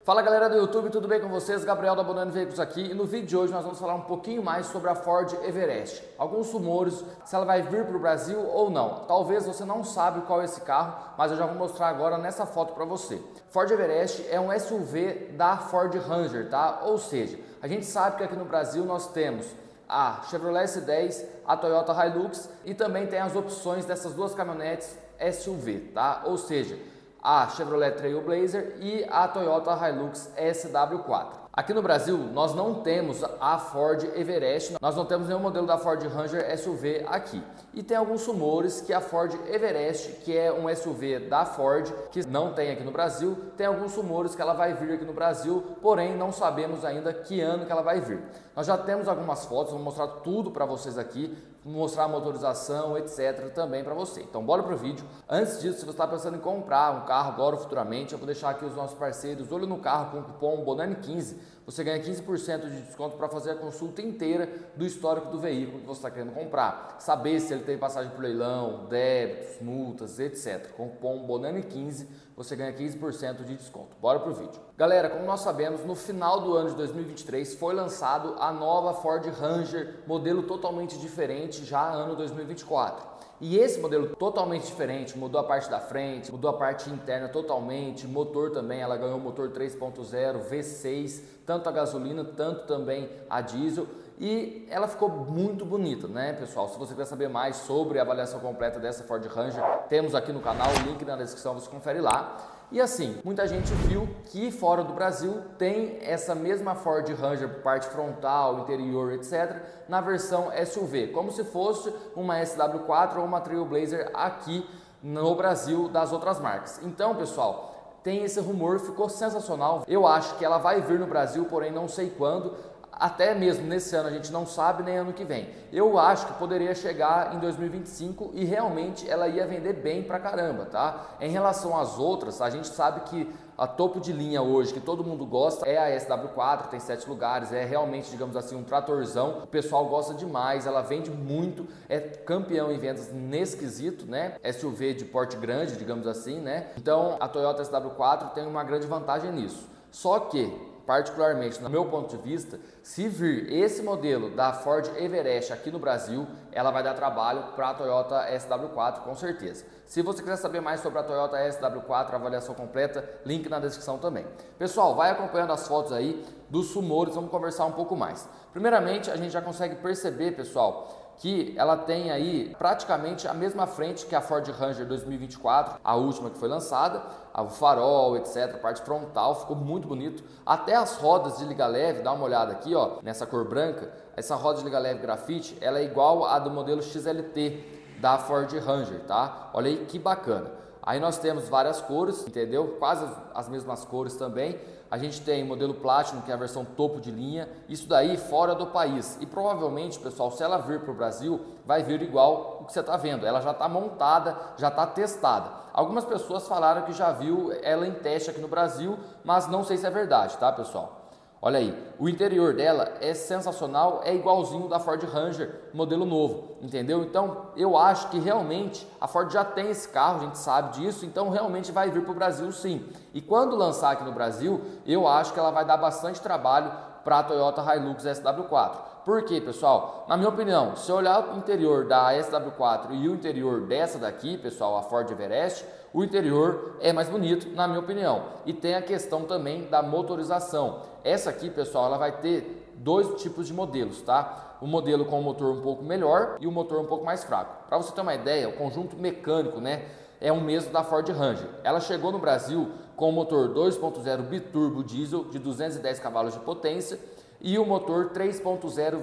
Fala galera do YouTube, tudo bem com vocês? Gabriel da Bonani Veículos aqui e no vídeo de hoje nós vamos falar um pouquinho mais sobre a Ford Everest. Alguns rumores, se ela vai vir para o Brasil ou não. Talvez você não sabe qual é esse carro, mas eu já vou mostrar agora nessa foto para você. Ford Everest é um SUV da Ford Ranger, tá? Ou seja, a gente sabe que aqui no Brasil nós temos a Chevrolet S10, a Toyota Hilux e também tem as opções dessas duas caminhonetes SUV, tá? Ou seja, a Chevrolet Trailblazer e a Toyota Hilux SW4. Aqui no Brasil nós não temos a Ford Everest, nós não temos nenhum modelo da Ford Ranger SUV aqui. E tem alguns rumores que a Ford Everest, que é um SUV da Ford, que não tem aqui no Brasil, tem alguns rumores que ela vai vir aqui no Brasil, porém não sabemos ainda que ano que ela vai vir. Nós já temos algumas fotos, vou mostrar tudo para vocês aqui, mostrar a motorização, etc. também para você. Então bora pro vídeo. Antes disso, se você está pensando em comprar um carro agora ou futuramente, eu vou deixar aqui os nossos parceiros Olho no Carro com o cupom Bonani15. Você ganha 15% de desconto para fazer a consulta inteira do histórico do veículo que você está querendo comprar. Saber se ele tem passagem por leilão, débitos, multas, etc. Com o cupom Bonani15 você ganha 15% de desconto. Bora pro vídeo. Galera, como nós sabemos, no final do ano de 2023 foi lançado a nova Ford Ranger, modelo totalmente diferente, já ano 2024. E esse modelo totalmente diferente, mudou a parte da frente, mudou a parte interna totalmente, motor também, ela ganhou motor 3.0 V6, tanto a gasolina, tanto também a diesel, e ela ficou muito bonita, né, pessoal? Se você quer saber mais sobre a avaliação completa dessa Ford Ranger, temos aqui no canal, o link na descrição, você confere lá. E assim, muita gente viu que fora do Brasil tem essa mesma Ford Ranger, parte frontal, interior, etc., na versão SUV, como se fosse uma SW4 ou uma Trailblazer aqui no Brasil das outras marcas. Então, pessoal, tem esse rumor, ficou sensacional. Eu acho que ela vai vir no Brasil, porém não sei quando. Até mesmo nesse ano a gente não sabe, nem ano que vem. Eu acho que poderia chegar em 2025 e realmente ela ia vender bem pra caramba, tá? Em relação às outras, a gente sabe que a topo de linha hoje, que todo mundo gosta, é a SW4, tem 7 lugares, é realmente, digamos assim, um tratorzão. O pessoal gosta demais, ela vende muito, é campeão em vendas nesse quesito, né? SUV de porte grande, digamos assim, né? Então a Toyota SW4 tem uma grande vantagem nisso. Só que, particularmente, no meu ponto de vista, se vir esse modelo da Ford Everest aqui no Brasil, ela vai dar trabalho para a Toyota SW4 com certeza. Se você quiser saber mais sobre a Toyota SW4, avaliação completa, link na descrição também. Pessoal, vai acompanhando as fotos aí dos rumores, vamos conversar um pouco mais. Primeiramente, a gente já consegue perceber, pessoal, que ela tem aí praticamente a mesma frente que a Ford Ranger 2024, a última que foi lançada, o farol, etc, a parte frontal ficou muito bonito, até as rodas de liga leve, dá uma olhada aqui, ó, nessa cor branca, essa roda de liga leve grafite, ela é igual a do modelo XLT da Ford Ranger, tá? Olha aí que bacana. Aí nós temos várias cores, entendeu? Quase as mesmas cores também. A gente tem o modelo Platinum, que é a versão topo de linha, isso daí fora do país. E provavelmente, pessoal, se ela vir para o Brasil, vai vir igual o que você está vendo. Ela já está montada, já está testada. Algumas pessoas falaram que já viu ela em teste aqui no Brasil, mas não sei se é verdade, tá, pessoal? Olha aí, o interior dela é sensacional, é igualzinho da Ford Ranger, modelo novo, entendeu? Então, eu acho que realmente a Ford já tem esse carro, a gente sabe disso, então realmente vai vir para o Brasil sim. E quando lançar aqui no Brasil, eu acho que ela vai dar bastante trabalho para a Toyota Hilux SW4. Por quê, pessoal? Na minha opinião, se eu olhar o interior da SW4 e o interior dessa daqui, pessoal, a Ford Everest, o interior é mais bonito, na minha opinião. E tem a questão também da motorização. Essa aqui, pessoal, ela vai ter dois tipos de modelos, tá? O modelo com o motor um pouco melhor e o motor um pouco mais fraco. Para você ter uma ideia, o conjunto mecânico, né, é o mesmo da Ford Ranger. Ela chegou no Brasil com o motor 2.0 biturbo diesel de 210 cavalos de potência e o motor 3.0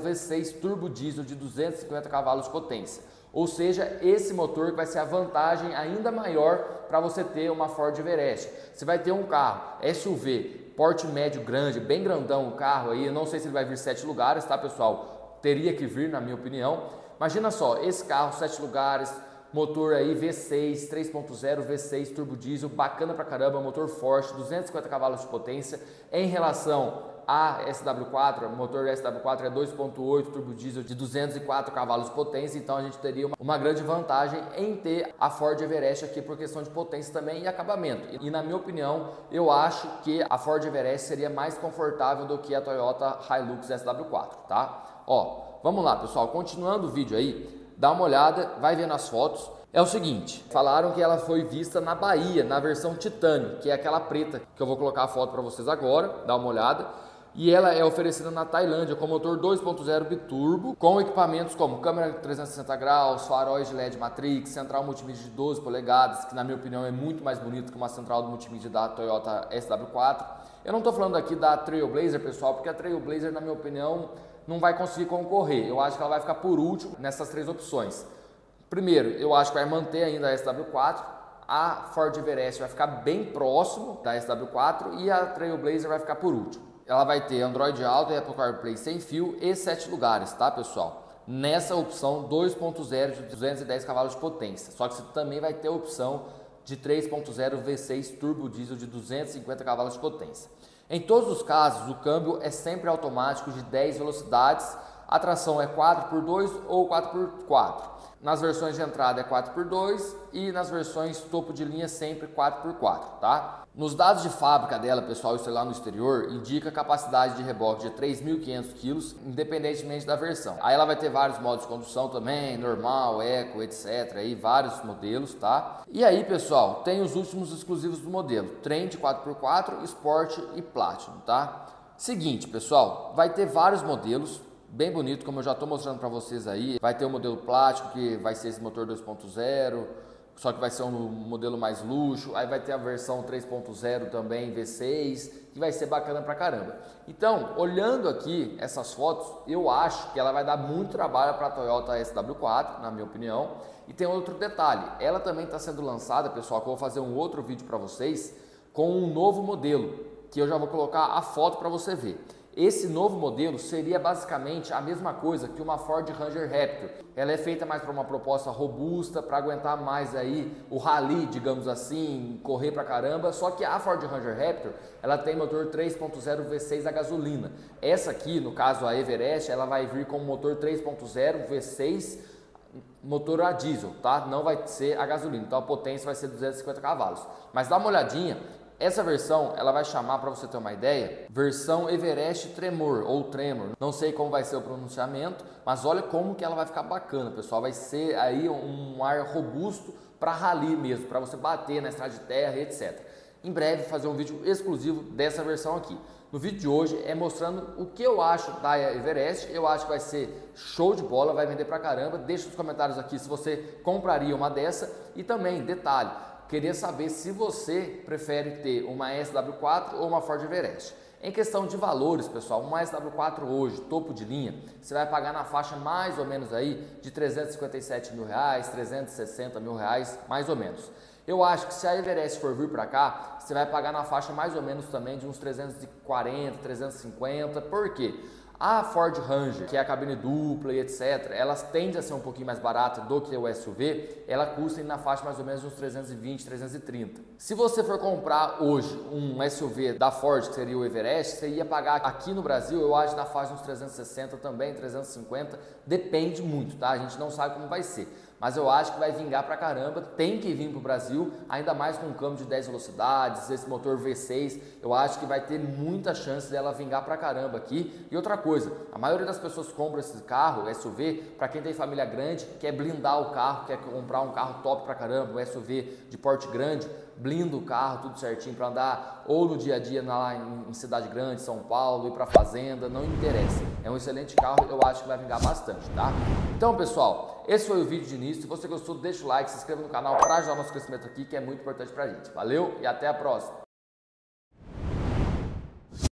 V6 turbo diesel de 250 cavalos de potência. Ou seja, esse motor vai ser a vantagem ainda maior para você ter uma Ford Everest. Você vai ter um carro SUV, porte médio grande, bem grandão o carro aí, eu não sei se ele vai vir 7 lugares, tá, pessoal? Teria que vir, na minha opinião. Imagina só, esse carro 7 lugares, motor aí V6, 3.0 V6 turbo diesel, bacana pra caramba, motor forte, 250 cavalos de potência. Em relação a SW4, o motor SW4 é 2.8 turbo diesel de 204 cavalos de potência, então a gente teria uma grande vantagem em ter a Ford Everest aqui por questão de potência também e acabamento. E na minha opinião, eu acho que a Ford Everest seria mais confortável do que a Toyota Hilux SW4, tá? Ó, vamos lá, pessoal, continuando o vídeo aí, dá uma olhada, vai vendo as fotos. É o seguinte, falaram que ela foi vista na Bahia, na versão Titânio, que é aquela preta, que eu vou colocar a foto para vocês agora, dá uma olhada. E ela é oferecida na Tailândia com motor 2.0 biturbo, com equipamentos como câmera 360 graus, faróis de LED Matrix, central multimídia de 12 polegadas, que na minha opinião é muito mais bonito que uma central de multimídia da Toyota SW4. Eu não estou falando aqui da Trailblazer, pessoal, porque a Trailblazer, na minha opinião, não vai conseguir concorrer. Eu acho que ela vai ficar por último nessas três opções. Primeiro, eu acho que vai manter ainda a SW4, a Ford Everest vai ficar bem próximo da SW4 e a Trailblazer vai ficar por último. Ela vai ter Android Auto e Apple CarPlay sem fio e 7 lugares, tá, pessoal? Nessa opção 2.0 de 210 cavalos de potência. Só que você também vai ter a opção de 3.0 V6 turbo diesel de 250 cavalos de potência. Em todos os casos, o câmbio é sempre automático de 10 velocidades. A tração é 4x2 ou 4x4. Nas versões de entrada é 4x2 e nas versões topo de linha sempre 4x4, tá? Nos dados de fábrica dela, pessoal, isso é lá no exterior, indica capacidade de reboque de 3.500 kg, independentemente da versão. Aí ela vai ter vários modos de condução também, normal, eco, etc. Aí vários modelos, tá? E aí, pessoal, tem os últimos exclusivos do modelo, Trend 4x4, Sport e Platinum, tá? Seguinte, pessoal, vai ter vários modelos, bem bonito, como eu já estou mostrando para vocês aí. Vai ter o modelo plástico, que vai ser esse motor 2.0, só que vai ser um modelo mais luxo. Aí vai ter a versão 3.0 também, V6, que vai ser bacana pra caramba. Então, olhando aqui essas fotos, eu acho que ela vai dar muito trabalho para a Toyota SW4, na minha opinião. E tem outro detalhe, ela também está sendo lançada, pessoal, que eu vou fazer um outro vídeo para vocês, com um novo modelo, que eu já vou colocar a foto para você ver. Esse novo modelo seria basicamente a mesma coisa que uma Ford Ranger Raptor. Ela é feita mais para uma proposta robusta, para aguentar mais aí o rally, digamos assim, correr pra caramba. Só que a Ford Ranger Raptor, ela tem motor 3.0 V6 a gasolina. Essa aqui, no caso a Everest, ela vai vir com motor 3.0 V6 motor a diesel, tá? Não vai ser a gasolina. Então a potência vai ser 250 cavalos. Mas dá uma olhadinha. Essa versão, ela vai chamar, para você ter uma ideia, versão Everest Tremor ou Tremor. Não sei como vai ser o pronunciamento, mas olha como que ela vai ficar bacana, pessoal. Vai ser aí um ar robusto para rally mesmo, para você bater na estrada de terra, etc. Em breve fazer um vídeo exclusivo dessa versão aqui. No vídeo de hoje é mostrando o que eu acho da Everest. Eu acho que vai ser show de bola, vai vender pra caramba. Deixa nos comentários aqui se você compraria uma dessa. E também, detalhe, queria saber se você prefere ter uma SW4 ou uma Ford Everest. Em questão de valores, pessoal, uma SW4 hoje, topo de linha, você vai pagar na faixa mais ou menos aí de 357 mil reais, 360 mil reais, mais ou menos. Eu acho que se a Everest for vir para cá, você vai pagar na faixa mais ou menos também de uns 340, 350, por quê? A Ford Ranger, que é a cabine dupla e etc, elas tendem a ser um pouquinho mais barata do que o SUV, ela custa na faixa mais ou menos uns 320, 330. Se você for comprar hoje um SUV da Ford, que seria o Everest, você ia pagar aqui no Brasil, eu acho, na faixa uns 360 também, 350, depende muito, tá? A gente não sabe como vai ser. Mas eu acho que vai vingar pra caramba, tem que vir pro Brasil, ainda mais com um câmbio de 10 velocidades, esse motor V6, eu acho que vai ter muita chance dela vingar pra caramba aqui. E outra coisa, a maioria das pessoas compra esse carro, SUV, para quem tem família grande, quer blindar o carro, quer comprar um carro top pra caramba, um SUV de porte grande, blinda o carro, tudo certinho para andar ou no dia a dia lá em cidade grande, São Paulo, ir para fazenda, não interessa. É um excelente carro, eu acho que vai vingar bastante, tá? Então, pessoal, esse foi o vídeo de início. Se você gostou, deixa o like, se inscreva no canal para ajudar o nosso crescimento aqui, que é muito importante pra gente. Valeu e até a próxima!